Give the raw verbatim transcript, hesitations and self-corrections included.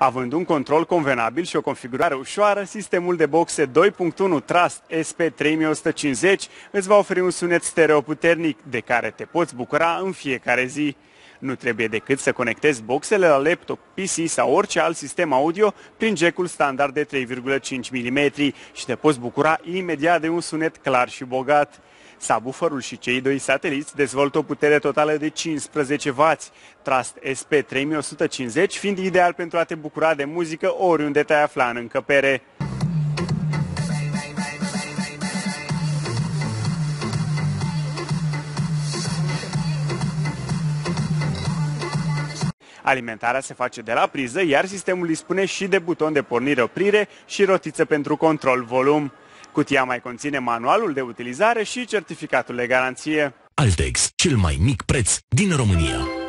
Având un control convenabil și o configurare ușoară, sistemul de boxe doi punct unu Trust S P trei mii o sută cincizeci îți va oferi un sunet stereo puternic de care te poți bucura în fiecare zi. Nu trebuie decât să conectezi boxele la laptop, P C sau orice alt sistem audio prin jack-ul standard de trei virgulă cinci milimetri și te poți bucura imediat de un sunet clar și bogat. Subwooferul și cei doi sateliți dezvoltă o putere totală de cincisprezece wați, Trust S P trei mii o sută cincizeci fiind ideal pentru a te bucura de muzică oriunde te-ai afla în încăpere. Alimentarea se face de la priză, iar sistemul dispune și de buton de pornire-oprire și rotiță pentru control volum. Cutia mai conține manualul de utilizare și certificatul de garanție. Altex, cel mai mic preț din România.